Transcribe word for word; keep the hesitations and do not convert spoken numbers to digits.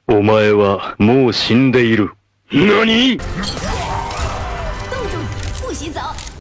お前はもう死んでいる。何？ 冻住，不洗澡。